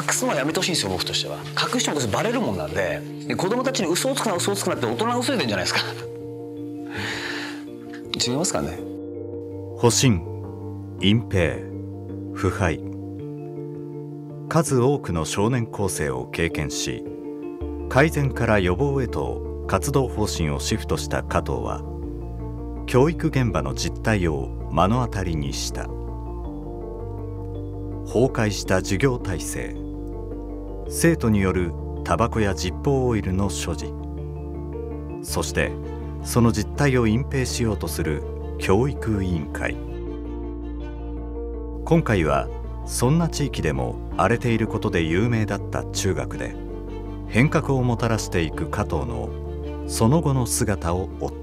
隠すのはやめてほしいんですよ、僕としては。隠してもバレるもんなんで、子供たちに嘘をつくな嘘をつくなって大人が嘘言ってんじゃないですか。違いますかね。 保身、隠蔽、腐敗、数多くの少年高生を経験し、改善から予防へと活動方針をシフトした加藤は、教育現場の実態を目の当たりにした。崩壊した授業体制、生徒によるタバコやジッポーオイルの所持、そしてその実態を隠蔽しようとする教育委員会。今回はそんな地域でも荒れていることで有名だった中学で変革をもたらしていく加藤のその後の姿を追った。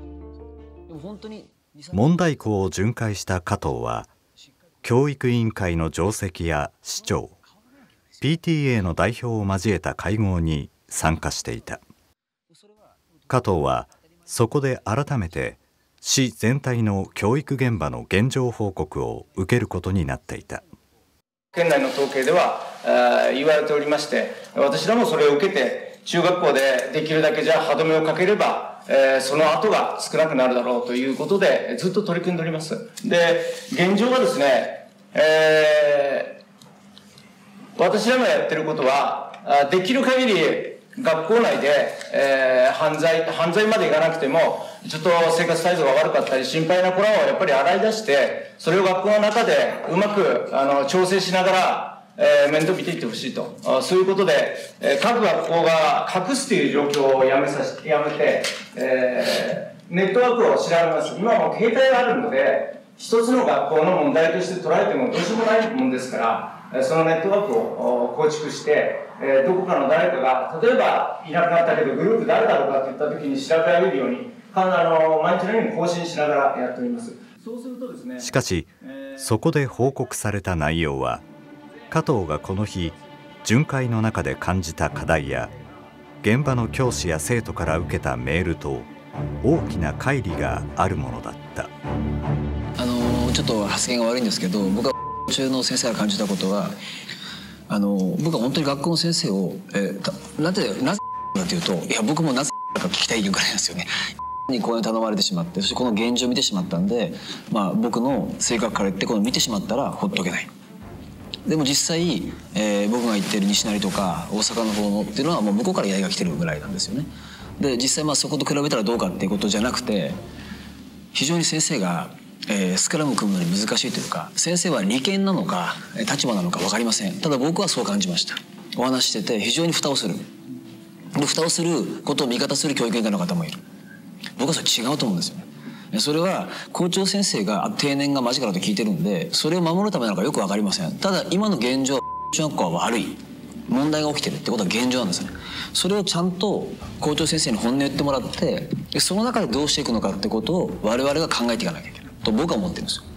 問題校を巡回した加藤は、教育委員会の上席や市長、PTA の代表を交えた会合に参加していた。加藤はそこで改めて市全体の教育現場の現状報告を受けることになっていた。 県内の統計では言われておりまして、私らもそれを受けて中学校でできるだけじゃあ歯止めをかければ、その後が少なくなるだろうということでずっと取り組んでおります。で、現状はですね、私らがやってることは、できる限り学校内で、犯罪までいかなくても、ちょっと生活態度が悪かったり心配な子らをやっぱり洗い出して、それを学校の中でうまく調整しながら、面倒見ていってほしいと。そういうことで、各学校が隠すという状況をやめて、ネットワークを調べます。今も携帯があるので、一つの学校の問題として捉えてもどうしようもないもんですから、そのネットワークを構築して、どこかの誰かが、例えばいなくなったけどグループ誰だろうかっていった時に調べられるように、毎日のように更新しながらやっております。そうするとですね、 しかし、そこで報告された内容は、加藤がこの日巡回の中で感じた課題や現場の教師や生徒から受けたメールと大きな乖離があるものだった。 ちょっと発言が悪いんですけど、僕は中の先生が感じたことは、僕は本当に学校の先生を、なぜかというと、いや僕もなぜか聞きたいぐらいなんですよね。にこういうの頼まれてしまって、そしてこの現状を見てしまったんで、僕の性格から言ってこの見てしまったらほっとけない。でも実際、僕が行ってる西成とか大阪の方のっていうのはもう向こうから依頼が来てるぐらいなんですよね。で実際そこと比べたらどうかっていうことじゃなくて、非常に先生が、スクラム組むのに難しいというか、先生は利権なのか立場なのか分かりません。ただ僕はそう感じました。お話ししてて非常に蓋をする。で蓋をすることを味方する教育委員会の方もいる。僕はそれ違うと思うんですよね。それは校長先生が定年が間近だと聞いてるんで、それを守るためなのかよく分かりません。ただ今の現状、中学校は悪い問題が起きてるってことは現状なんですね。それをちゃんと校長先生に本音を言ってもらって、その中でどうしていくのかってことを我々が考えていかなきゃいけないと僕は思ってるんですよ。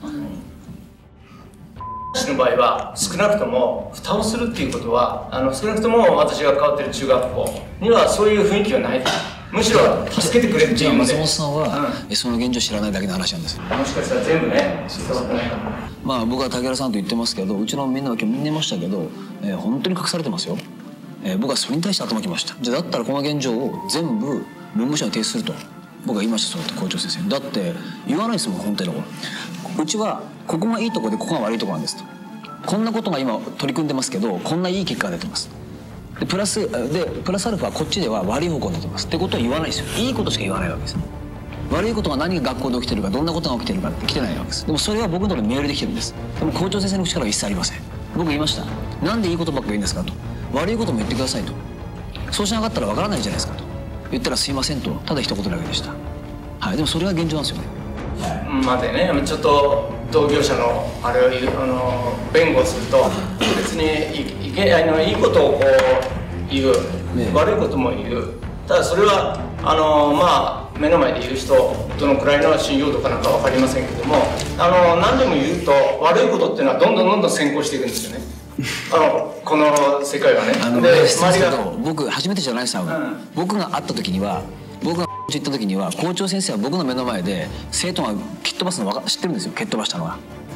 私の場合は少なくとも蓋をするっていうことは、少なくとも私が通ってる中学校にはそういう雰囲気はない。むしろ助けてくれっていうので。 松本さんは、その現状を知らないだけの話なんですよ。 もしかしたら全部ね伝わってないかも。 僕は竹原さんと言ってますけど、うちのみんなは今日みんないましたけど、本当に隠されてますよ。僕はそれに対して頭きました。じゃあだったらこの現状を全部文部省に提出すると僕は言いました。そうやって校長先生にだって言わないですもん。本当にうちはここがいいところでここが悪いところなんですと。こんなことが今取り組んでますけど、こんないい結果が出てます。でプラスアルファこっちでは悪い方向に出てますってことを言わないですよ。いいことしか言わないわけです。悪いことが何が学校で起きてるか、どんなことが起きてるかって来てないわけです。でもそれは僕のところにメールで来てるんです。でも校長先生の口からは一切ありません。僕言いました。なんでいいことばっか言うんですかと。悪いことも言ってくださいと。そうしなかったらわからないじゃないですかと言ったら、すいませんとただ一言だけでした。はい、でもそれが現状なんですよね。 でね、ちょっと同業者のあれを弁護すると、別にいいことをこう言う、悪いことも言う。ただそれは目の前で言う人どのくらいの信用度かなんか分かりませんけども、何でも言うと悪いことっていうのはどんどん先行していくんですよね。この世界はね。 で周りが僕初めてじゃないですよ。僕が会った時には、僕が行った時には校長先生は僕の目の前で生徒が蹴っ飛ばすの知ってるんですよ。蹴っ飛ばしたのは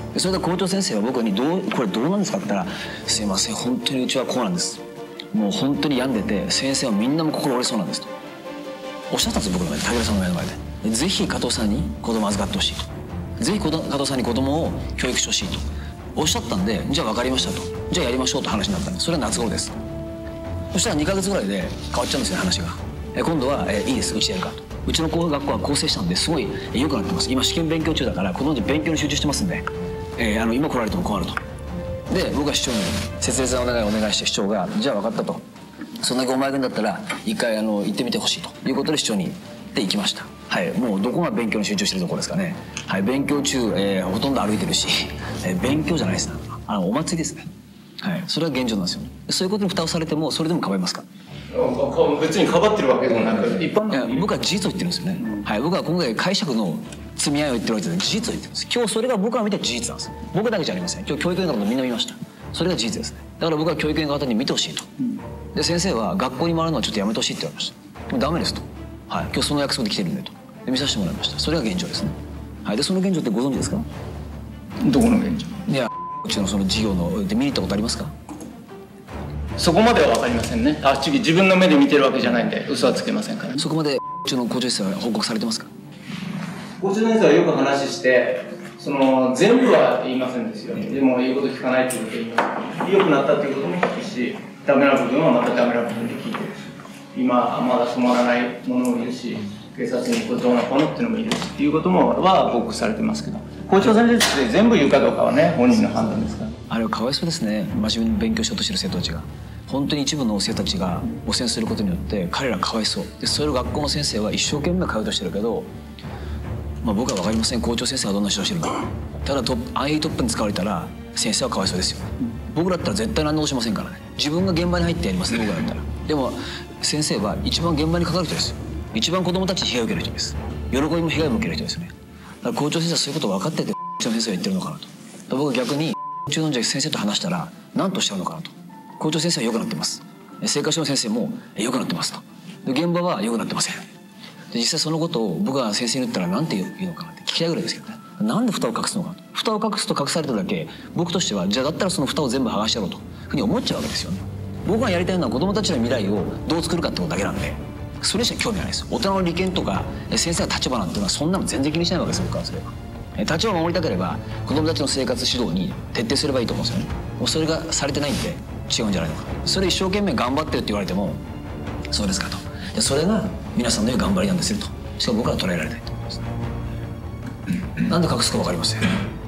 それで校長先生は僕にこれどうなんですかって言ったら「すいません本当にうちはこうなんです」もう本当に病んでて先生はみんなも心折れそうなんですとおっしゃったんですよ僕の前で武田さんの目の前でぜひ加藤さんに子供預かってほしいとぜひ加藤さんに子供を教育してほしいとおっしゃったんでじゃあ分かりましたとじゃあやりましょうと話になったんですそれは夏頃ですそしたら2ヶ月ぐらいで変わっちゃうんですよ話が今度はいいですうちでやるかとうちの学校は構成したんですごい良くなってます今試験勉強中だから子供たち勉強に集中してますんで、今来られても困るとで僕は市長に切実なお願いして市長がじゃあ分かったとそんだけお前君だったら一回行ってみてほしいということで市長に行きましたはいもうどこが勉強に集中してるところですかねはい勉強中、ほとんど歩いてるし、勉強じゃないですねお祭りですねはいそれは現状なんですよねそういうことに蓋をされてもそれでも構いますか別にかばってるわけでもなく一般の僕は事実を言ってるんですよね、はい、僕は今回解釈の積み合いを言ってるわけじゃない事実を言ってるんです今日それが僕が見た事実なんです僕だけじゃありません今日教育委員会の方みんな見ましたそれが事実ですねだから僕は教育委員会の方に見てほしいとで先生は学校に回るのはちょっとやめてほしいって言われましたもうダメですと、はい、今日その約束で来てるんでとで見させてもらいましたそれが現状ですね、はい、でその現状ってご存知ですかどこの現状いやうちのその事業ので見に行ったことありますかそこまでは分かりませんね次自分の目で見てるわけじゃないんで嘘はつけませんからそこまでうちの校長室は報告されてますか校長先生はよく話して全部は言いませんですよでも言うこと聞かないっていうことを言います良くなったっていうことも聞くしダメな部分はまたダメな部分で聞いてるし今まだ止まらないものもいるし警察にこれどうなのっていうのもいるしっていうこともは報告されてますけど校長先生って全部言うかどうかはね本人の判断ですからあれはかわいそうですね真面目に勉強しようとしてる生徒たちが本当に一部の生徒たちが汚染することによって彼らかわいそうでそれを学校の先生は一生懸命通うとしてるけど僕は分かりません校長先生はどんな指導してるかただIE トップに使われたら先生はかわいそうですよ僕だったら絶対何もしませんからね自分が現場に入ってやりますね僕だったらでも先生は一番現場にかかる人ですよ一番子供たちに被害を受ける人です喜びも被害も受ける人ですよねだから校長先生はそういうことを分かってて先生は言ってるのかなと僕は逆に中の先生と話したら何とおっしゃるのかなと校長先生は良くなってます生活指導の先生も良くなってますとで現場は良くなってませんで実際そのことを僕が先生に言ったら何て言うのかなって聞きたいぐらいですけどねなんで蓋を隠すのかと蓋を隠すと隠されただけ僕としてはじゃあだったらその蓋を全部剥がしてやろうというふうに思っちゃうわけですよね僕がやりたいのは子供たちの未来をどう作るかってことだけなんでそれしか興味ないです大人の利権とか先生の立場なんていうのはそんなの全然気にしないわけです僕からすれば立場を守りたければ子供たちの生活指導に徹底すればいいと思うんですよねもうそれがされてないんで違うんじゃないのかそれ一生懸命頑張ってるって言われてもそうですかとでそれが皆さんの言う頑張りなんですよとしかも僕は捉えられないと思います、なんで隠すか分かりません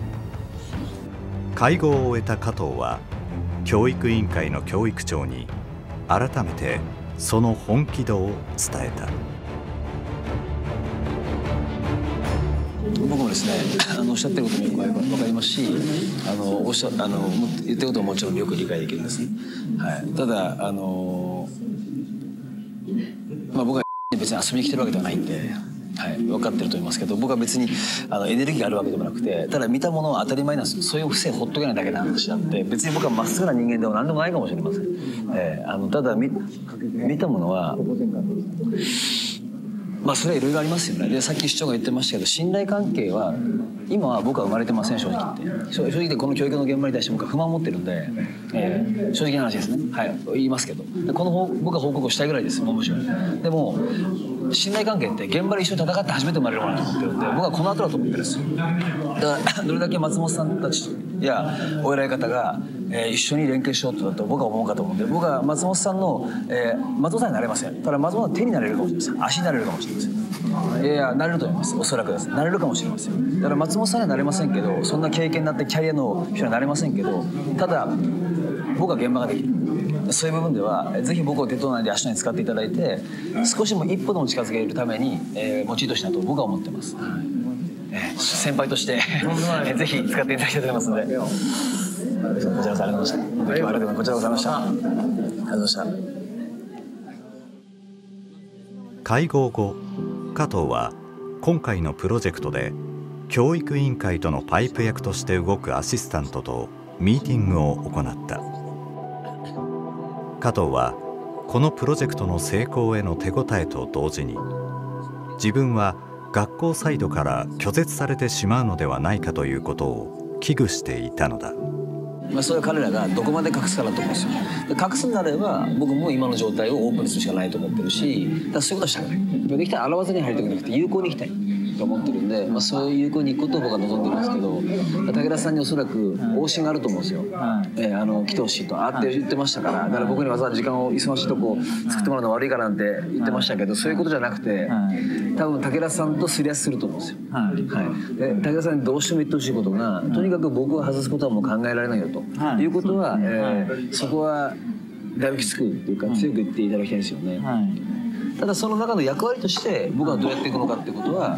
会合を終えた加藤は教育委員会の教育長に改めてその本気度を伝えた。 僕もですねおっしゃってることもよく分かりますし言ってることはもちろんよく理解できるんです、はい、ただ僕は別に遊びに来てるわけではないんで、はい、分かってると思いますけど僕は別にエネルギーがあるわけでもなくてただ見たものは当たり前なんですよそういう不正ほっとけないだけの話なんで別に僕はまっすぐな人間でも何でもないかもしれません、ただ見たものはそれはいろいろありますよねでさっき市長が言ってましたけど信頼関係は今は僕は生まれてません正直言って正直言ってこの教育の現場に対して僕は不満を持ってるんで、正直な話ですねはい言いますけど僕は報告をしたいぐらいです文部省にでも信頼関係って現場で一緒に戦って初めて生まれるものだと思ってるんで僕はこの後だと思ってるんですよだからどれだけ松本さんたちやお偉い方が、一緒に連携しようとだと僕は思うかと思うんで僕は松本さんの、松本さんになれませんただ松本さんの手になれるかもしれません足になれるかもしれませんいやなれると思いますおそらくですなれるかもしれませんだから松本さんにはなれませんけどそんな経験になってキャリアの人にはなれませんけどただ僕は現場ができるそういう部分ではぜひ僕を手となりで足のに使っていただいて少しも一歩でも近づけるために、用いとしたいと僕は思ってます、先輩としてぜひ使っていただきたいと思いますのでこちらこそありがとうございました今日はありがとうございますこちらこそありがとうございましたありがとうございました会合後加藤は今回のプロジェクトで教育委員会とのパイプ役として動くアシスタントとミーティングを行った。加藤はこのプロジェクトの成功への手応えと同時に自分は学校サイドから拒絶されてしまうのではないかということを危惧していたのだ。 それは彼らがどこまで隠すかなと思うんですよ。で隠すんであれば僕も今の状態をオープンにするしかないと思ってるし、だからそういうことはしたくない。できたら洗わずに入りたくなくて有効にいきたいと思ってるんで、そういう有効に行くことを僕は望んでるんですけど、武田さんにおそらく往診があると思うんですよ。来てほしいとって言ってましたから、だから僕にわざわざ時間を忙しいとこ作ってもらうの悪いからなんて言ってましたけど、そういうことじゃなくて、多分武田さんとすり合わせすると思うんですよ。で武田さんにどうしても言ってほしいことが、とにかく僕を外すことはもう考えられないよということは、そこはだいぶきつくっていうか強く言っていただきたいですよね。ただその中の役割として僕はどうやっていくのかってことは、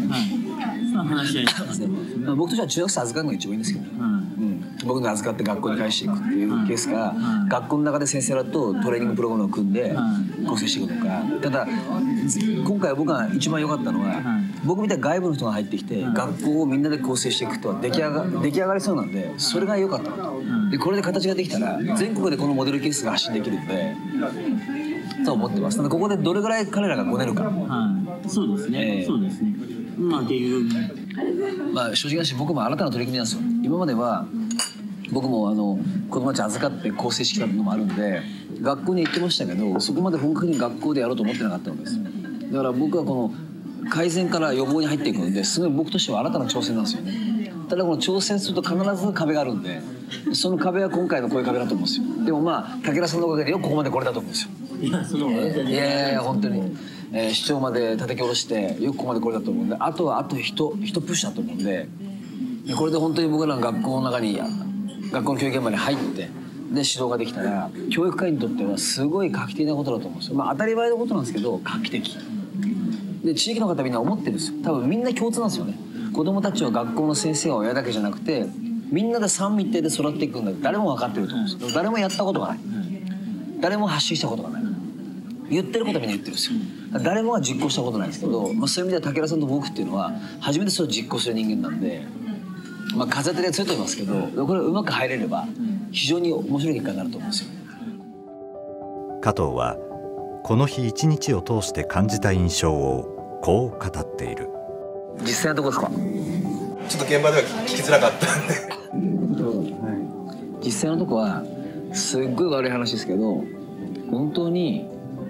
僕としては中学生預かるのが一番いいんですけどね。僕が預かって学校に返していくっていうケースが、学校の中で先生らとトレーニングプログラムを組んで構成していくのか。ただ今回僕が一番良かったのは、僕みたいな外部の人が入ってきて学校をみんなで構成していくと出来上がりそうなんで、それが良かったと。でこれで形ができたら全国でこのモデルケースが発信できるんでと思ってます。ただここでどれぐらい彼らがごねるか。 そうですね。そうですね。っていう。 正直な話僕も新たな取り組みなんですよ。今までは僕も子供たち預かって構成してきたのもあるんで学校に行ってましたけど、そこまで本格的に学校でやろうと思ってなかったんです。だから僕はこの改善から予防に入っていくんで、すごい僕としては新たな挑戦なんですよね。ただこの挑戦すると必ず壁があるんで、その壁は今回のこういう壁だと思うんですよ。でも武田さんのおかげでよくここまで来れたと思うんですよ。いや本当に、市長まで叩き下ろしてよくここまで来れたと思うんで、あとは一プッシュだと思うんで、これで本当に僕らの学校の中に学校の教育現場に入ってで指導ができたら、教育界にとってはすごい画期的なことだと思うんですよ。当たり前のことなんですけど画期的で、地域の方みんな思ってるんですよ。多分みんな共通なんですよね。子供たちは学校の先生は親だけじゃなくてみんなで三位一体で育っていくんだって誰も分かってると思うんですよ。誰もやったことがない、誰も発信したことがない、言ってることはみんな言ってるんですよ。誰もが実行したことないんですけど、そういう意味では武田さんと僕っていうのは初めてそれを実行する人間なんで、風当たりが強いと思いますけど、これうまく入れれば非常に面白い結果になると思うんですよ。 加藤はこの日一日を通して感じた印象をこう語っている。 実際のとこですか？ ちょっと現場では聞きづらかったんで実際のとこはすっごい悪い話ですけど、本当に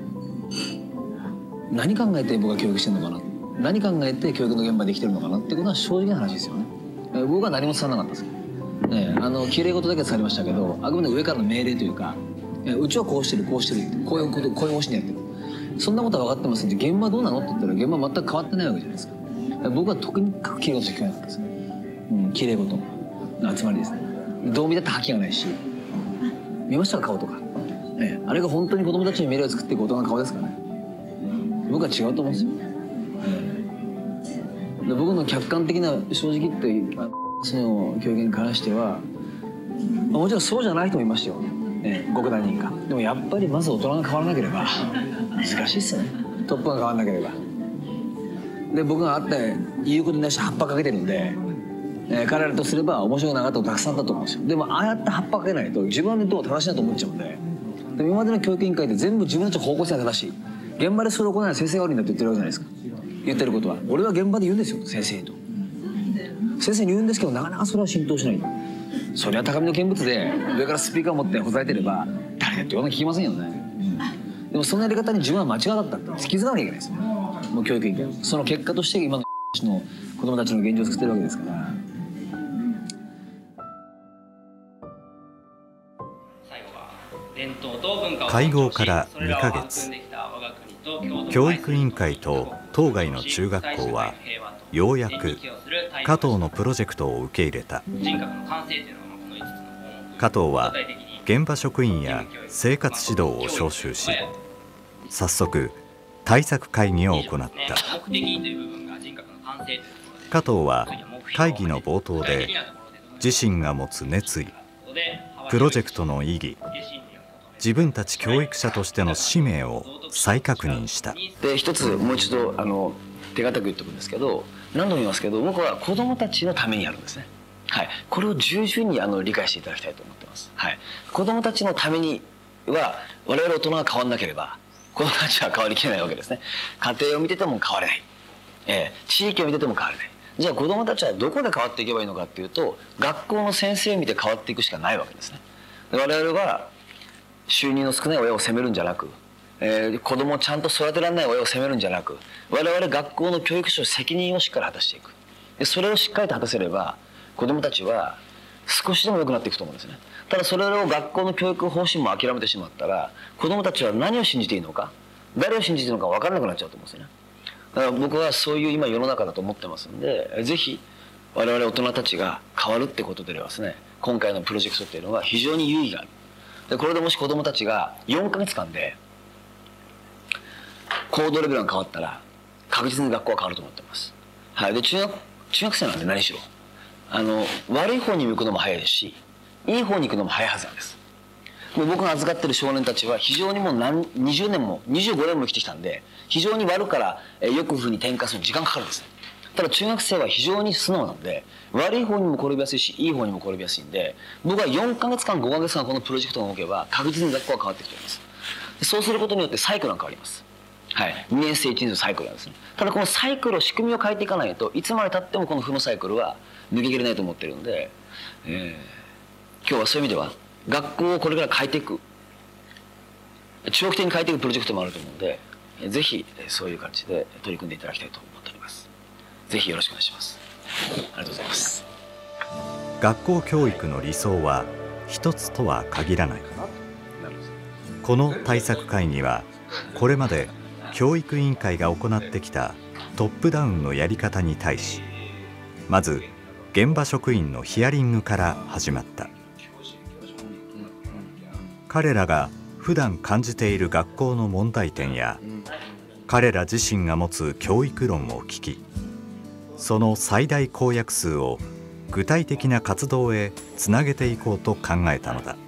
何考えて僕は教育してるのかな、何考えて教育の現場で生きてるのかなってことは正直な話ですよね。僕は何も伝わらなかったです。きれい事だけ伝わりましたけど、あくまで上からの命令というか、うちはこうしてるこうしてるってこういうことこういう方針でやってる、そんなことは分かってますんで、現場どうなのって言ったら現場全く変わってないわけじゃないですか。僕は特にきれい事しか聞かなかったです。きれい事の集まりですね。どう見たって覇気がないし、見ましたか顔とか、あれが本当に子供たちに未来を作っていく大人の顔ですからね。僕は違うと思うんですよ。で僕の客観的な正直言ってその教育に関しては、もちろんそうじゃない人もいましたよ、ごく何人か。でもやっぱりまず大人が変わらなければ難しいっすよね。トップが変わらなければ。で僕があって言うことに対して葉っぱかけてるんで、彼らとすれば面白くなかったことたくさんあったと思うんですよ。でもああやって葉っぱかけないと自分でどう正しいなと思っちゃうんで、今までの教育委員会って全部自分たちの方向性が正しい、現場でそれを行わない先生が悪いんだって言ってるわけじゃないですか。言ってることは俺は現場で言うんですよ、先生と。先生に言うんですけどなかなかそれは浸透しない。そりゃ高みの見物で上からスピーカーを持ってほざいてれば誰だって言わなきゃ聞きませんよね。でもそのやり方に自分は間違だったって気づかなきゃいけないですよね。もう教育委員会その結果として今の子供たちの現状を作ってるわけですから。 会合から2ヶ月、教育委員会と当該の中学校はようやく加藤のプロジェクトを受け入れた。加藤は現場職員や生活指導を招集し、早速対策会議を行った。加藤は会議の冒頭で自身が持つ熱意、プロジェクトの意義、自分たち教育者としての使命を再確認した。 で一つもう一度手堅く言っておくんですけど、何度も言いますけど僕は子どもたちのためにやるんですね。はい、これを重々に理解していただきたいと思ってます。はい、子どもたちのためには我々大人が変わらなければ子どもたちは変わりきれないわけですね。家庭を見てても変われない、地域を見てても変われない。 じゃあ子どもたちはどこで変わっていけばいいのかっていうと、学校の先生を見て変わっていくしかないわけですね。で我々は収入の少ない親を責めるんじゃなく、子供をちゃんと育てられない親を責めるんじゃなく、我々学校の教育者の責任をしっかり果たしていく。でそれをしっかりと果たせれば子どもたちは少しでも良くなっていくと思うんですね。ただそれを学校の教育方針も諦めてしまったら、子どもたちは何を信じていいのか、誰を信じているのか分からなくなっちゃうと思うんですよね。だから僕はそういう今世の中だと思ってますんで、ぜひ我々大人たちが変わるってことではですね、今回のプロジェクトっていうのは非常に有意義がある。でこれでもし子どもたちが4ヶ月間で行動レベルが変わったら確実に学校は変わると思ってます。はい、で中学生なんで何しろ悪い方に行くのも早いですし、いい方に行くのも早いはずなんです。もう僕が預かってる少年たちは非常にもう20年も25年も生きてきたんで、非常に悪から良く風に転化するのに時間かかるんです。ただ中学生は非常に素直なんで、悪い方にも転びやすいしいい方にも転びやすいんで、僕は4ヶ月間5ヶ月間このプロジェクトが動けば確実に学校は変わってきております。そうすることによってサイクルが変わります。はい、2年生1年生のサイクルなんですね。ただこのサイクルを仕組みを変えていかないといつまでたってもこの負のサイクルは抜けきれないと思ってるんで、今日はそういう意味では学校をこれから変えていく、長期的に変えていくプロジェクトもあると思うので、ぜひそういう感じで取り組んでいただきたいと思っております。ぜひよろしくお願いします。ありがとうございます。 学校教育の理想は一つとは限らない。この対策会議はこれまで教育委員会が行ってきたトップダウンのやり方に対し、まず現場職員のヒアリングから始まった。彼らが普段感じている学校の問題点や彼ら自身が持つ教育論を聞き、その最大公約数を具体的な活動へつなげていこうと考えたのだ。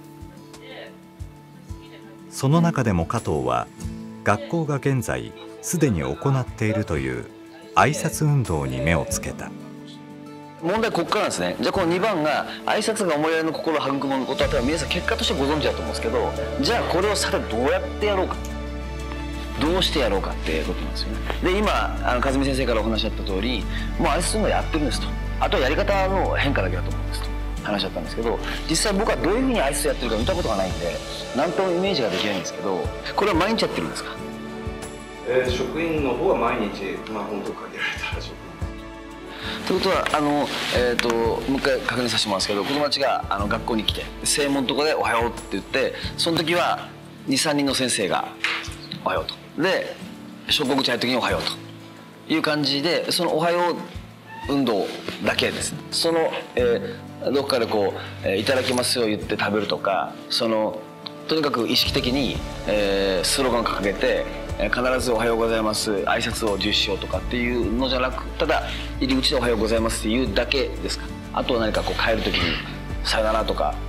その中でも加藤は学校が現在すでに行っているという挨拶運動に目をつけた。 問題ここからなんですね。じゃあこの2番が挨拶が思いやりの心を育むことは多分皆さん結果としてご存知だと思うんですけど、じゃあこれをさてどうやってやろうか、どうしてやろうかっていうことなんですよね。で今和美先生からお話あった通り、もう挨拶運動やってるんですと、あとはやり方の変化だけだと思うんですと話あったんですけど、実際僕はどういうふうに挨拶やってるか見たことがないんで何ともイメージができないんですけど、これは毎日やってるんですか？ 職員の方は毎日、本当限られた職員。 ということはもう一回確認させてもらうんですけど、子供たちが学校に来て正門のとこで「おはよう」って言って、その時は 2,3 人の先生が「おはよう」と、で昇降口入る時に「おはよう」という感じで、その「おはよう」運動だけですね。その、どこかでこう「いただきます」を言って食べるとか、とにかく意識的に、スローガンを掲げて必ず「おはようございます」挨拶を重視しようとかっていうのじゃなく、ただ入り口で「おはようございます」っていうだけですか？あとは何かこう帰る時に「さよなら」とか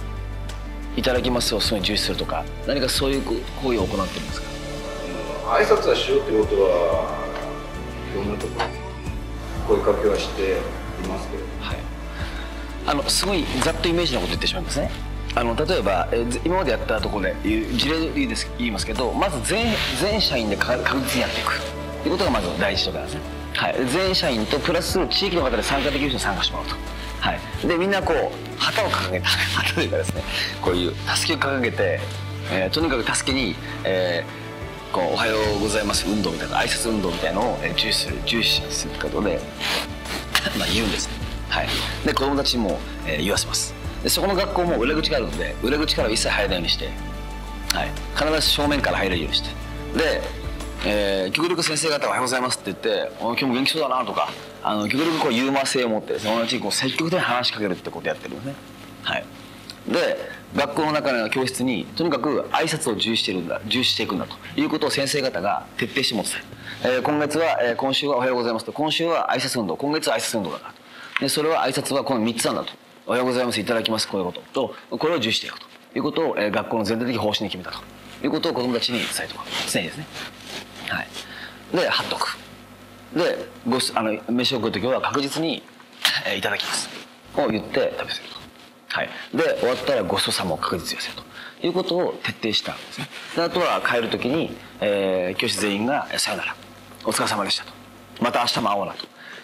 「いただきます」をすごい重視するとか、何かそういう行為を行ってるんですか？ 挨拶はしようってことはいろんなところ声かけはしていますけど、 はい、すごいざっとイメージのこと言ってしまうんですね。例えば、今までやったところで事例で言いますけど、まず全社員で確実にやっていくということがまず第一とかですね。はい、全社員とプラス地域の方で参加できる人に参加してもらうと。はい、でみんなこう旗を掲げた旗というかですね、こういうたすきを掲げて、とにかくたすきに、こうおはようございます運動みたいな挨拶運動みたいなのを重視することで言うんですね。はい、で子どもたちにも、言わせます。でそこの学校も裏口があるので、裏口からは一切入らないようにして、はい、必ず正面から入れるようにして、で、極力先生方おはようございますって言って「今日も元気そうだな」とか極力こうユーモア性を持ってそのうちこう積極的に話しかけるってことをやってるんですね。はい、で学校の中の教室にとにかく挨拶を重視していくんだということを先生方が徹底して持ってた。今週はおはようございますと、今週は挨拶運動、今月は挨拶運動だなと。でそれは挨拶はこの3つなんだと。おはようございます、いただきます、こういうこととこれを重視していくということを、学校の全体的方針に決めたということを子どもたちに伝えておく常にですね。はい、で貼っとく。で飯を食う時は確実に「いただきます」を言って食べせると。はい、で終わったらごちそうさまを確実に寄せるということを徹底したんですね。であとは帰る時に、教師全員が「さよなら、お疲れ様でした」と「また明日も会おうな」と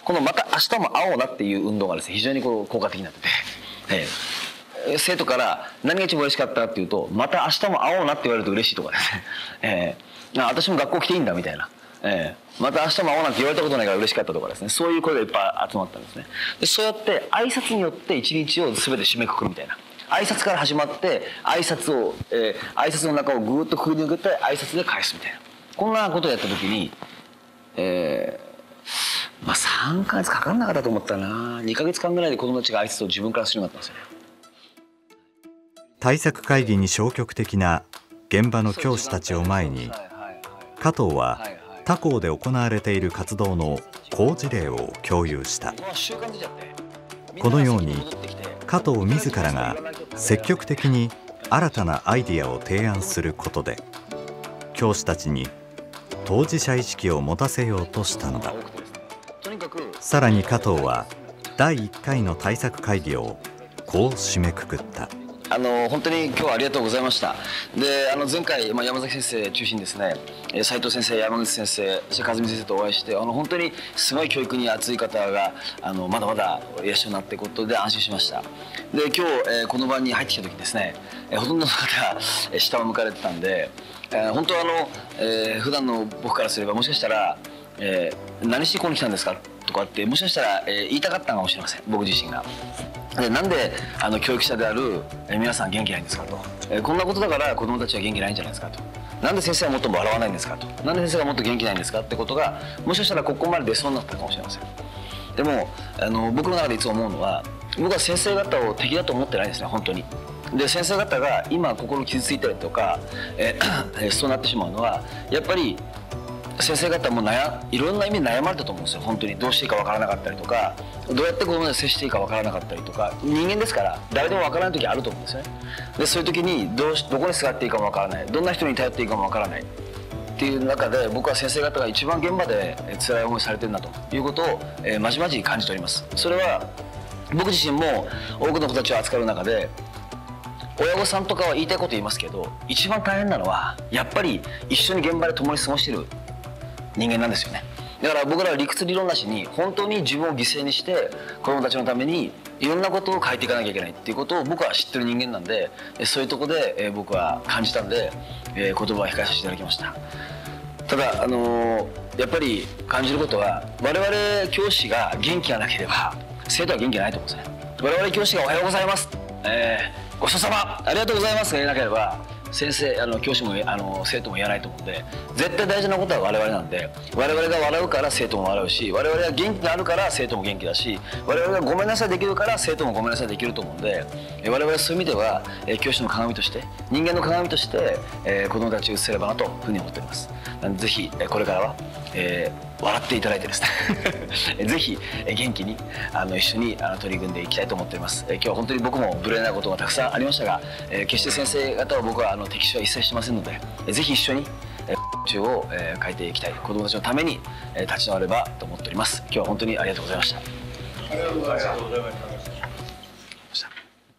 このまた明日も会おうなっていう運動がですね非常にこう効果的になってて、生徒から何が一番嬉しかったかっていうと、また明日も会おうなって言われると嬉しいとかですね、私も学校来ていいんだみたいな、また明日も会おうなんて言われたことないから嬉しかったとかですね、そういう声がいっぱい集まったんですね。でそうやって挨拶によって一日を全て締めくくるみたいな、挨拶から始まって挨拶の中をぐーっとくぐり抜けて挨拶で返すみたいな、こんなことをやった時に、3ヶ月かかんなかったと思ったな。2ヶ月間ぐらいで子どもたちが挨拶を自分からするようになったんですよね。 対策会議に消極的な現場の教師たちを前に、加藤は他校で行われている活動の好事例を共有した。このように加藤自らが積極的に新たなアイディアを提案することで、教師たちに当事者意識を持たせようとしたのだ。さらに加藤は第1回の対策会議をこう締めくくった。 本当に今日はありがとうございました。で前回、山崎先生中心にですね、斉藤先生、山口先生、そして和美先生とお会いして、本当にすごい教育に熱い方がまだまだいらっしゃるなってことで安心しました。で今日、この場に入ってきた時にですね、ほとんどの方が下を向かれてたんで、本当は普段の僕からすればもしかしたら、何しにここに来たんですかとかってもしかしたら、言いたかったかもしれません、僕自身が。でなんで教育者である皆さん元気ないんですかと、こんなことだから子どもたちは元気ないんじゃないですかと、なんで先生はもっと笑わないんですかと、なんで先生がもっと元気ないんですかってことがもしかしたらここまで出そうになったかもしれません。でも僕の中でいつも思うのは、僕は先生方を敵だと思ってないんですね、本当に。で先生方が今心傷ついたりとか、そうなってしまうのはやっぱり先生方もいろんな意味で悩まれたと思うんですよ。本当にどうしていいかわからなかったりとか、どうやって子供に接していいかわからなかったりとか、人間ですから誰でもわからない時あると思うんですよね。でそういう時にどこにすがっていいかもわからない、どんな人に頼っていいかもわからないっていう中で、僕は先生方が一番現場で辛い思いされてるなということをまじまじ感じております。それは僕自身も多くの子たちを扱う中で、親御さんとかは言いたいこと言いますけど、一番大変なのはやっぱり一緒に現場で共に過ごしている人間なんですよね。だから僕らは理屈理論なしに本当に自分を犠牲にして子どもたちのためにいろんなことを変えていかなきゃいけないっていうことを僕は知ってる人間なんで、そういうところで僕は感じたんで言葉を控えさせていただきました。ただやっぱり感じることは、我々教師が元気がなければ生徒は元気がないと思うんですね。我々教師がおはようございます、ごちそうさまありがとうございますが言えなければ先生教師も生徒も言わないと思うんで、絶対大事なことは我々なんで、我々が笑うから生徒も笑うし、我々が元気があるから生徒も元気だし、我々がごめんなさいできるから生徒もごめんなさいできると思うんで、我々はそういう意味では教師の鏡として、人間の鏡として、子どもたちを映せればなというふうに思っております。ぜひこれからは、笑っていただいてですねぜひ元気に一緒に取り組んでいきたいと思っております。今日は本当に僕も無礼なことがたくさんありましたが、決して先生方は僕は敵視は一切してませんので、ぜひ一緒に中を変えていきたい、子どもたちのために立ち直ればと思っております。今日は本当にありがとうございました。ありがとうございました。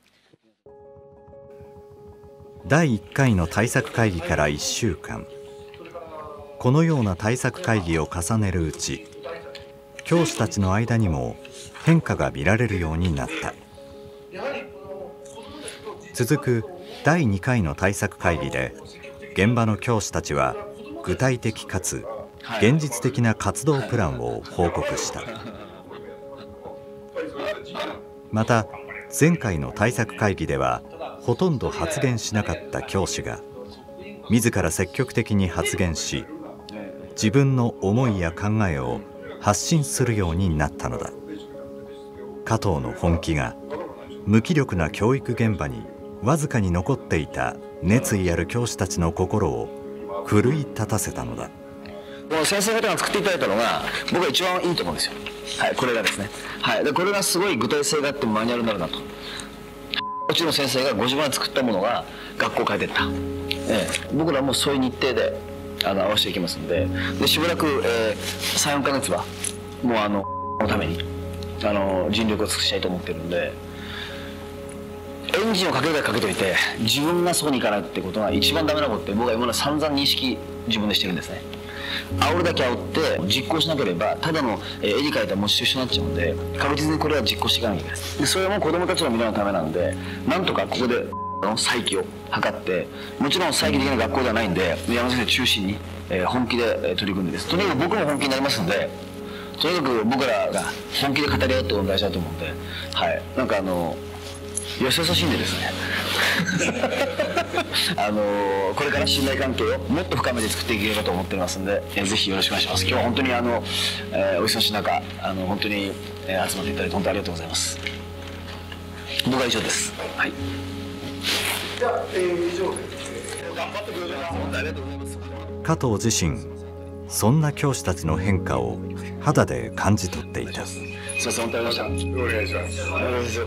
第1回の対策会議から1週間、このような対策会議を重ねるうち、教師たちの間にも変化が見られるようになった。続く第2回の対策会議で、現場の教師たちは具体的かつ現実的な活動プランを報告した。また前回の対策会議ではほとんど発言しなかった教師が自ら積極的に発言し、自分の思いや考えを発信するようになったのだ。加藤の本気が無気力な教育現場にわずかに残っていた熱意ある教師たちの心を奮い立たせたのだ。 この先生方が作っていただいたのが僕は一番いいと思うんですよ。はい、これがですね、はい、でこれがすごい具体性があってマニュアルになるなと。うちの先生がご自分で作ったものが学校を変えていった、僕らもそういう日程で合わせていきますので、しばらく、3、4ヶ月はもうのために尽力を尽くしたいと思ってるんで、エンジンをかけるだけかけといて自分がそこに行かないってことが一番ダメなことって僕は今まで散々認識自分でしてるんですね。 煽るだけ煽って実行しなければただの絵に描いた餅と一緒になっちゃうんで、確実にこれは実行していかなきゃいけないです。でそれも子供たちの未来のためなんで、なんとかここで再起を図って、もちろん再起的な学校ではないんで、山先生中心に本気で取り組んでです。とにかく僕も本気になりますんで、とにかく僕らが本気で語り合うってことが大事だと思うんで、はい、なんかよそよそしいんでですねこれから信頼関係をもっと深めて作っていければと思っておりますんで、ぜひよろしくお願いします。今日は本当にお忙しい中本当に集まっていただいて本当にありがとうございます。僕は以上です。はい。 じゃあ、以上で頑張ってくれて本当にありがとうございます。 加藤自身、そんな教師たちの変化を肌で感じ取っていた。 すみません、本当にありがとうございました。 お願いします。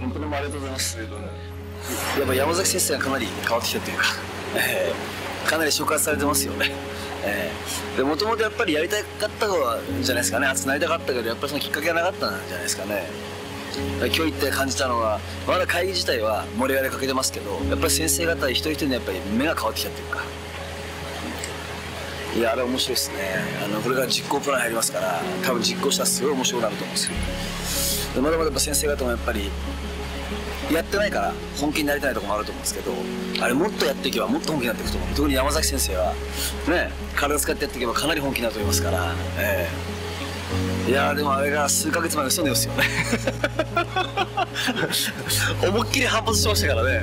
本当にありがとうございます。やっぱ山崎先生がかなり変わってきたというか、かなり触発されてますよね。もともとやっぱりやりたかったじゃないですかね。熱くなりたかったけど、やっぱりそのきっかけがなかったんじゃないですかね。今日行って感じたのは、まだ会議自体は盛り上がりかけてますけど、やっぱり先生方一人一人のやっぱり目が変わってきたというか、いや、あれ面白いですね。これから実行プラン入りますから、多分実行したらすごい面白くなると思うんですよ。でまだまだやっぱ先生方もやっぱりやってないから本気になりたいところもあると思うんですけど、あれもっとやっていけばもっと本気になっていくと思う。特に山崎先生はね、体使ってやっていけばかなり本気になると思いますから、いやでもあれが数ヶ月前嘘のようですよね思いっきり反発しましたからね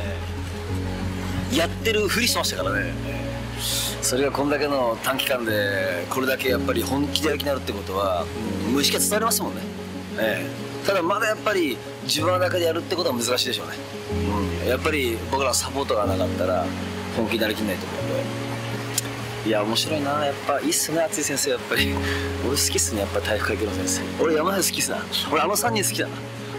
やってるふりしましたからね。それがこんだけの短期間でこれだけやっぱり本気でやる気になるってことは、無意識が伝わりますもんね。ただまだやっぱり自分の中でやるってことは難しいでしょうね。やっぱり僕らのサポートがなかったら本気になりきんないと思うんで、いや面白いな。やっぱいいっすね、熱い先生。やっぱり俺好きっすね、やっぱり体育会系の先生。俺山田好きっすな。俺3人好きだな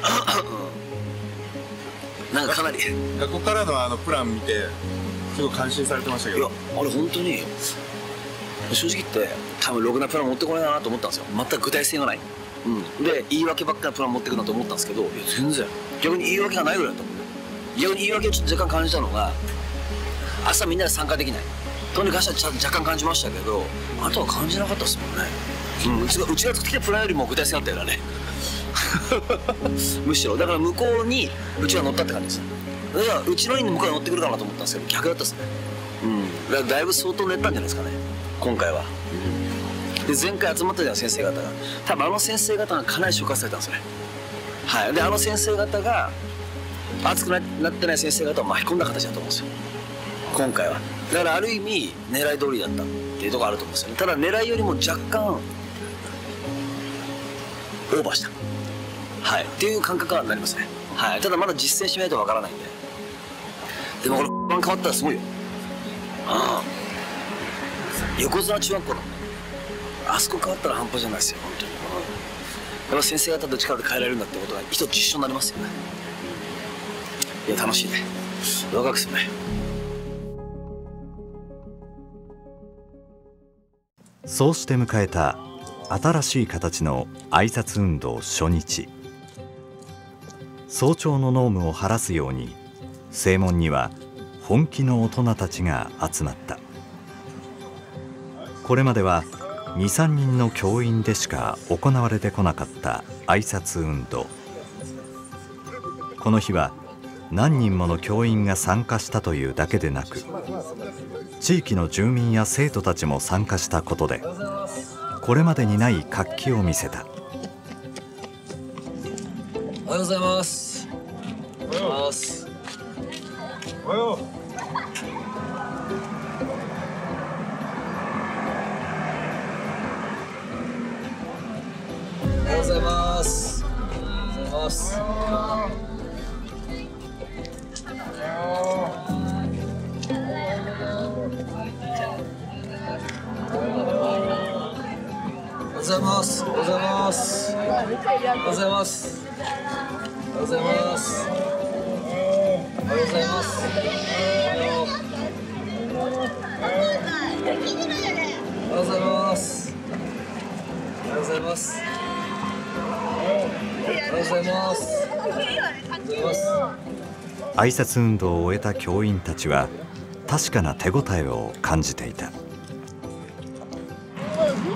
なんかかなり学校からのプラン見てすごい感心されてましたけど、 いやあれ本当に正直言って多分ろくなプラン持ってこないなと思ったんですよ。全く具体性がない。で言い訳ばっかりのプラン持ってくるなと思ったんですけど、いや全然逆に言い訳がないぐらいだと思う。逆に言い訳をちょっと若干感じたのが、朝みんなで参加できないとにかく若干感じましたけど、あとは感じなかったですもんね。うちが作ってきたプランよりも具体性あったよねむしろだから向こうにうちが乗ったって感じです。だからうちのに向こうが乗ってくるかなと思ったんですけど、逆だったですね。だからだいぶ相当練ったんじゃないですかね、今回は。で前回集まったじゃん先生方が、多分先生方がかなり触発されたんですよね。はい。で先生方が熱くなってない先生方を巻き込んだ形だと思うんですよ今回は。だからある意味狙い通りだったっていうところあると思うんですよね。ただ狙いよりも若干オーバーした、はいっていう感覚はなりますね。はい。ただまだ実践しないとわからないんで。でもこれ変わったらすごいよ。横綱中学校のあそこ変わったら半端じゃないですよ本当に。やっぱ先生方と力で変えられるんだってことが一つ実証になりますよね。いや楽しいね、ワクワクするね。 そうして迎えた新しい形の挨拶運動初日。早朝の濃霧を晴らすように正門には本気の大人たちが集まった。これまでは 2,3 人の教員でしか行われてこなかった挨拶運動。この日は何人もの教員が参加したというだけでなく、地域の住民や生徒たちも参加したことでこれまでにない活気を見せた。 おはようございます。おはようございます。 おはよう。 おはようございます。おはようございます。おはようございます。おはようございます。おはようございます。おはようございます。おはようございます。おはようございます。おはようございます。おはようございます。 挨拶運動を終えた教員たちは確かな手応えを感じていた。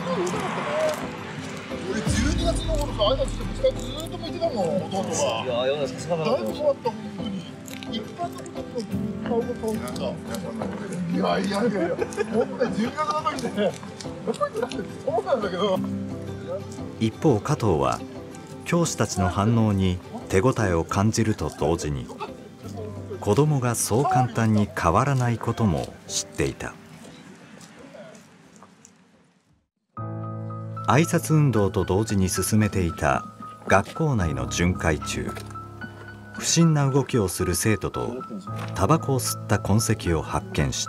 俺12月の頃さ、挨拶してずーっと向いてたもん、弟が。いや、ヨネさすがだな。だいぶ変わった、本当に。一般のことの顔が変わった。いや、本当に12月の時で、そうなんだけど。 一方、加藤は教師たちの反応に手応えを感じると同時に、子供がそう簡単に変わらないことも知っていた。挨拶運動と同時に進めていた学校内の巡回中、不審な動きをする生徒とタバコを吸った痕跡を発見した。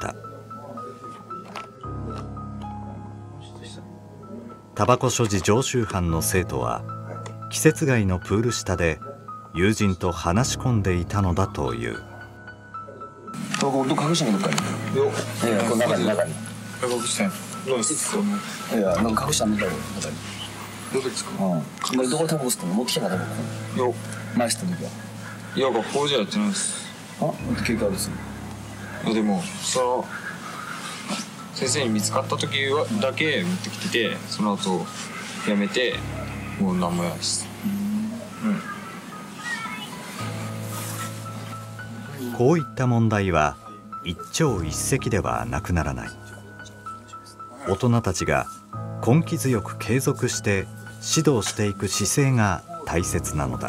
タバコ所持常習犯の生徒は季節外のプール下で友人と話し込んでいたのだという。 タバコ隠してみるか。いや、この中に隠してん。どうですか。 いや、なんか隠したんだよ。 どこですか。 お前どこタバコ吸ったの？持ってきたのタバコ。よ。前吸った時は。 いや、学校じゃやってないです。 あ、警戒です。 いや、でもその先生に見つかった時はだけ持ってきてて、その後やめてもう何もやないです。 こういった問題は一朝一夕ではなくならない。大人たちが根気強く継続して指導していく姿勢が大切なのだ。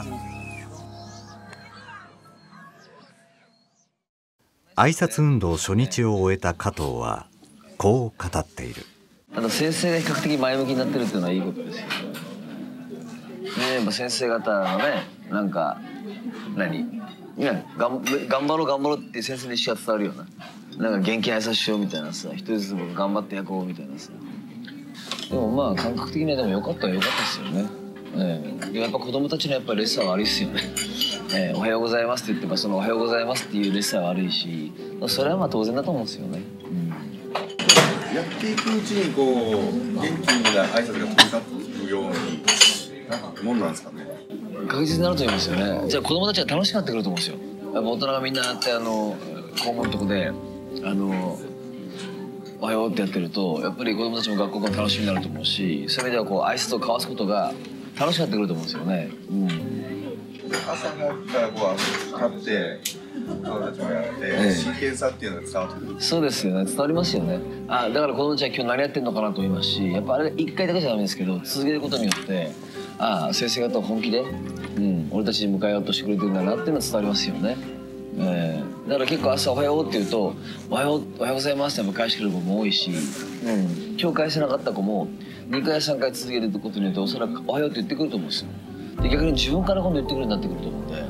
挨拶運動初日を終えた加藤はこう語っている。 先生が比較的前向きになってるっていうのはいいことですよ。やっぱ先生方のね、なんかみんな頑張ろうっていう先生の意思が伝わるような、なんか元気な挨拶しようみたいなさ、一人ずつ僕頑張って焼こうみたいなさ。でもまあ感覚的にはでも良かったですよね。やっぱ子供たちのやっぱりレッスンは悪いですよね。おはようございますって言っても、そのおはようございますっていうレッスンは悪いし、それはまあ当然だと思うんですよね。 やっていくうちにこう元気な挨拶が飛び交うようになんかもんなんですかね。 確実になると思いますよね。じゃあ子供たちは楽しくなってくると思うんですよ。やっぱ大人がみんなやって校門のとこでおはようってやってると、やっぱり子供たちも学校が楽しみになると思うし、そういう意味ではこう挨拶を交わすことが楽しくなってくると思うんですよね。 朝もからこう立って子供たちもやって真剣さっていうのが伝わってくる。そうですよね、伝わりますよね。だから子供たちは今日何やってんのかなと思いますし、やっぱあれ1回だけじゃダメですけど、続けることによって先生方は本気で、俺たちに迎えようとしてくれてるんだなっていうのは伝わりますよね。だから結構朝「おはよう」って言うと「おはようございます」って返してくる子も多いし、今日返せなかった子も2回3回続けることによっておそらく「おはよう」って言ってくると思うんですよ。で逆に自分から今度言ってくるようになってくると思うんで。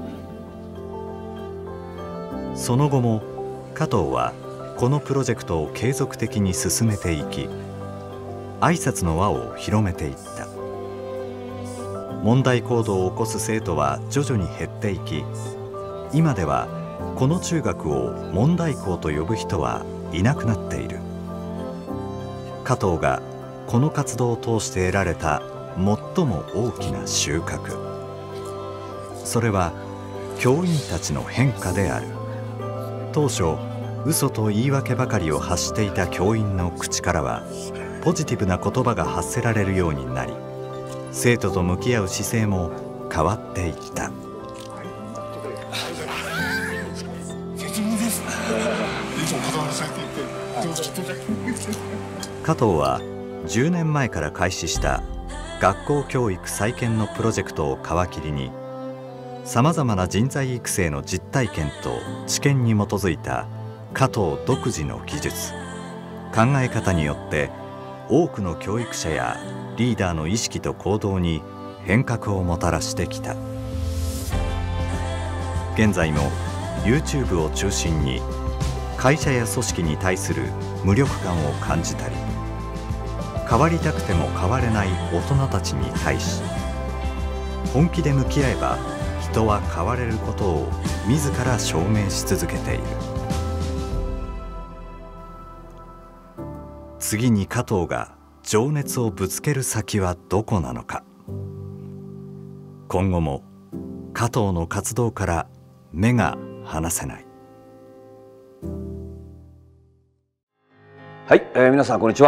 その後も加藤はこのプロジェクトを継続的に進めていき、挨拶の輪を広めていった。問題行動を起こす生徒は徐々に減っていき、今ではこの中学を問題校と呼ぶ人はいなくなっている。加藤がこの活動を通して得られた最も大きな収穫、それは教員たちの変化である。当初嘘と言い訳ばかりを発していた教員の口からはポジティブな言葉が発せられるようになり、生徒と向き合う姿勢も変わっていった。加藤は10年前から開始した学校教育再建のプロジェクトを皮切りに、さまざまな人材育成の実体験と知見に基づいた加藤独自の技術、考え方によって多くの教育者やリーダーの意識と行動に変革をもたらしてきた。現在も YouTube を中心に会社や組織に対する無力感を感じたり、変わりたくても変われない大人たちに対し、本気で向き合えば人は変われることを自ら証明し続けている。次に加藤が情熱をぶつける先はどこなのか。今後も加藤の活動から目が離せない。 はい、皆さんこんにちは。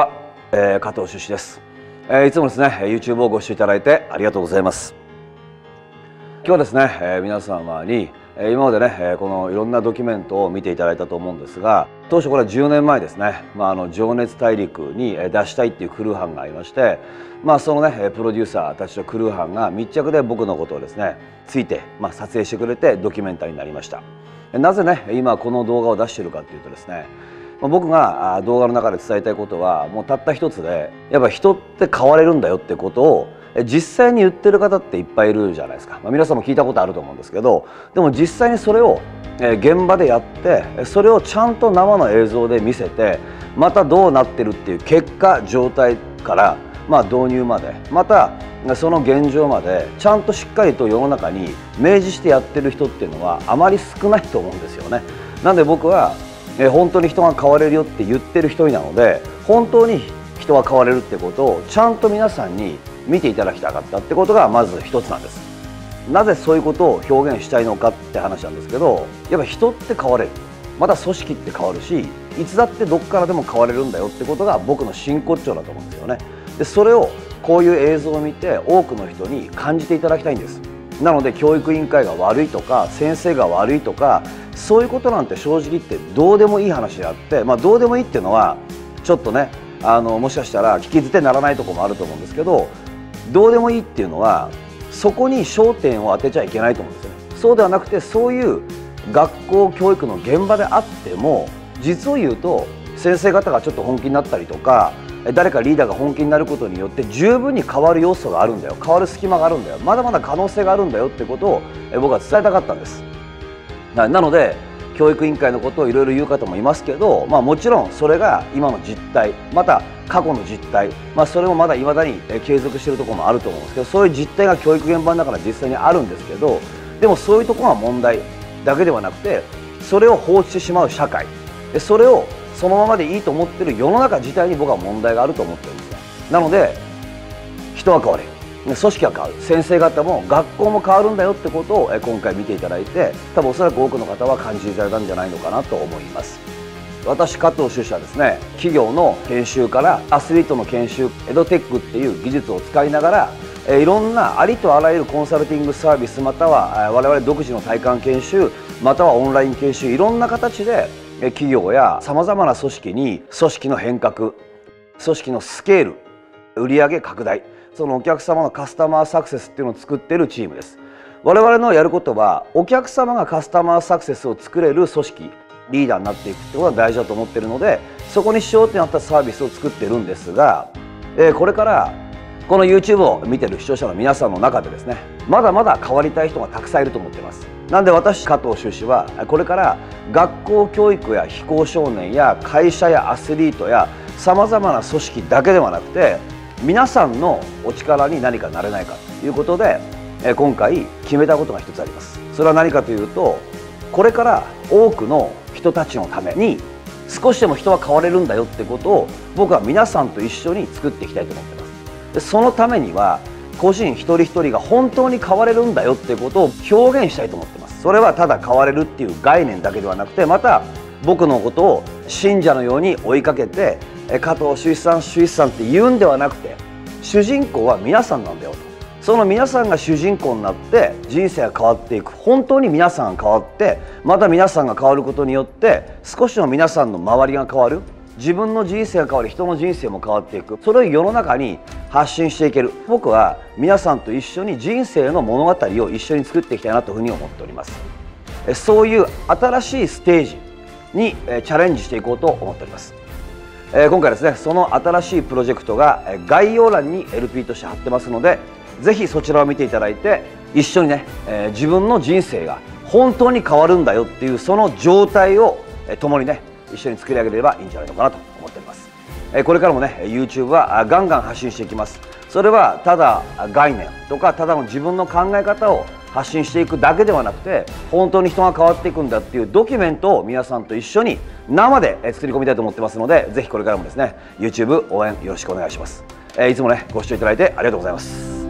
加藤修士です。いつもですね YouTube をご視聴いただいてありがとうございます。今日はですね皆様に今までねこのいろんなドキュメントを見ていただいたと思うんですが、当初これは10年前ですね、情熱大陸に出したいっていうクルー班がありまして、そのねプロデューサーたちとクルー班が密着で僕のことをですねついて、撮影してくれてドキュメンタリーになりました。なぜね今この動画を出しているかっていうとですね、僕が動画の中で伝えたいことはもうたった一つで、やっぱ人って変われるんだよってことを実際に言ってる方っていっぱいいるじゃないですか。皆さんも聞いたことあると思うんですけど、でも実際にそれを現場でやって、それをちゃんと生の映像で見せて、またどうなってるっていう結果状態から導入まで、またその現状までちゃんとしっかりと世の中に明示してやってる人っていうのはあまり少ないと思うんですよね。なんで僕は本当に人が変われるよって言ってる一人なので、本当に人が変われるってことをちゃんと皆さんに見ていただきたかったってことがまず一つなんです。なぜそういうことを表現したいのかって話なんですけど、やっぱ人って変われる、また組織って変わるし、いつだってどっからでも変われるんだよってことが僕の真骨頂だと思うんですよね。でそれをこういう映像を見て多くの人に感じていただきたいんです。なので教育委員会が悪いとか先生が悪いとかそういうことなんて正直言ってどうでもいい話であって、どうでもいいっていうのはちょっとねもしかしたら聞き捨てならないところもあると思うんですけど、どうでもいいっていうのはそこに焦点を当てちゃいけないと思うんですよね。そうではなくて、そういう学校教育の現場であっても実を言うと先生方がちょっと本気になったりとか誰かリーダーが本気になることによって十分に変わる要素があるんだよ、変わる隙間があるんだよ、まだまだ可能性があるんだよってことを僕は伝えたかったんです。なので教育委員会のことをいろいろ言う方もいますけど、もちろんそれが今の実態、また過去の実態、それもまだいまだに継続しているところもあると思うんですけど、そういう実態が教育現場の中で実際にあるんですけど、でもそういうところが問題だけではなくて、それを放置してしまう社会、それをそのままでいいと思っている世の中自体に僕は問題があると思ってるんですね。なので人は変われる、組織は変わる、先生方も学校も変わるんだよってことを今回見ていただいて、多分おそらく多くの方は感じていただいたんじゃないのかなと思います。私加藤修士はですね、企業の研修からアスリートの研修、エドテックっていう技術を使いながらいろんなありとあらゆるコンサルティングサービス、または我々独自の体感研修、またはオンライン研修、いろんな形で企業やさまざまな組織に組織の変革、組織のスケール、売上拡大、そのお客様のカスタマーサクセスっていうのを作っているチームです。我々のやることはお客様がカスタマーサクセスを作れる組織、リーダーになっていくってことが大事だと思っているので、そこに焦点を当てたサービスを作っているんですが、これからこの YouTube を見ている視聴者の皆さんの中でですね、まだまだ変わりたい人がたくさんいると思っています。なんで私加藤修士はこれから学校教育や非行少年や会社やアスリートやさまざまな組織だけではなくて、皆さんのお力に何かなれないかということで今回決めたことが一つあります。それは何かというと、これから多くの人たちのために少しでも人は変われるんだよってことを僕は皆さんと一緒に作っていきたいと思っています。でそのためには個人一人一人が本当に変われるんだよってことを表現したいと思っています。それはただ変われるっていう概念だけではなくて、また僕のことを信者のように追いかけて加藤修士さん修士さんって言うんではなくて、主人公は皆さんなんだよと。その皆さんが主人公になって人生が変わっていく、本当に皆さんが変わって、また皆さんが変わることによって少しの皆さんの周りが変わる、自分の人生が変わり人の人生も変わっていく、それを世の中に発信していける。僕は皆さんと一緒に人生の物語を一緒に作っていきたいなというふうに思っております。そういう新しいステージにチャレンジしていこうと思っております。今回ですね、その新しいプロジェクトが概要欄に LP として貼ってますので、ぜひそちらを見ていただいて一緒にね、自分の人生が本当に変わるんだよっていうその状態を共にね一緒に作り上げればいいんじゃないのかなと思っております。これからもね YouTube はガンガン発信していきます。それはただ概念とかただの自分の考え方を発信していくだけではなくて、本当に人が変わっていくんだっていうドキュメントを皆さんと一緒に生で作り込みたいと思ってますので、ぜひこれからもですね YouTube 応援よろしくお願いします。いつもねご視聴いただいてありがとうございます。